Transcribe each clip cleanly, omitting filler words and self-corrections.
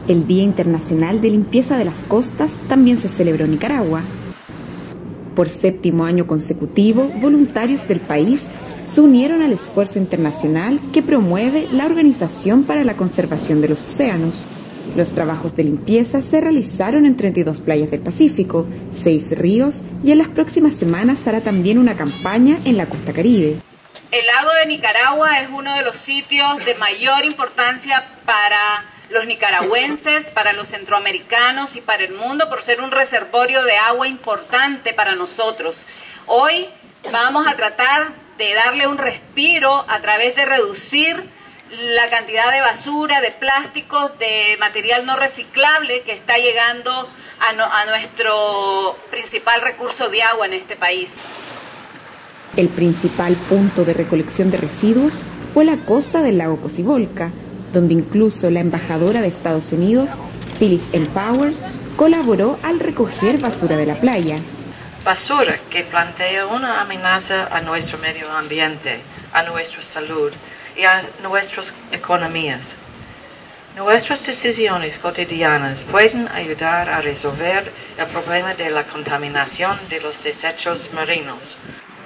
El Día Internacional de Limpieza de las Costas también se celebró en Nicaragua. Por 7º año consecutivo, voluntarios del país se unieron al esfuerzo internacional que promueve la Organización para la Conservación de los Océanos. Los trabajos de limpieza se realizaron en 32 playas del Pacífico, 6 ríos y en las próximas semanas hará también una campaña en la costa Caribe. El lago de Nicaragua es uno de los sitios de mayor importancia para los nicaragüenses, para los centroamericanos y para el mundo por ser un reservorio de agua importante para nosotros. Hoy vamos a tratar de darle un respiro a través de reducir la cantidad de basura, de plásticos, de material no reciclable que está llegando a nuestro principal recurso de agua en este país. El principal punto de recolección de residuos fue la costa del lago Cocibolca, donde incluso la embajadora de Estados Unidos, Phyllis M. Powers, colaboró al recoger basura de la playa. Basura que plantea una amenaza a nuestro medio ambiente, a nuestra salud y a nuestras economías. Nuestras decisiones cotidianas pueden ayudar a resolver el problema de la contaminación de los desechos marinos.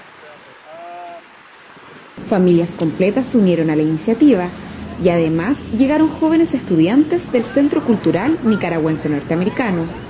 Familias completas se unieron a la iniciativa y además llegaron jóvenes estudiantes del Centro Cultural Nicaragüense Norteamericano.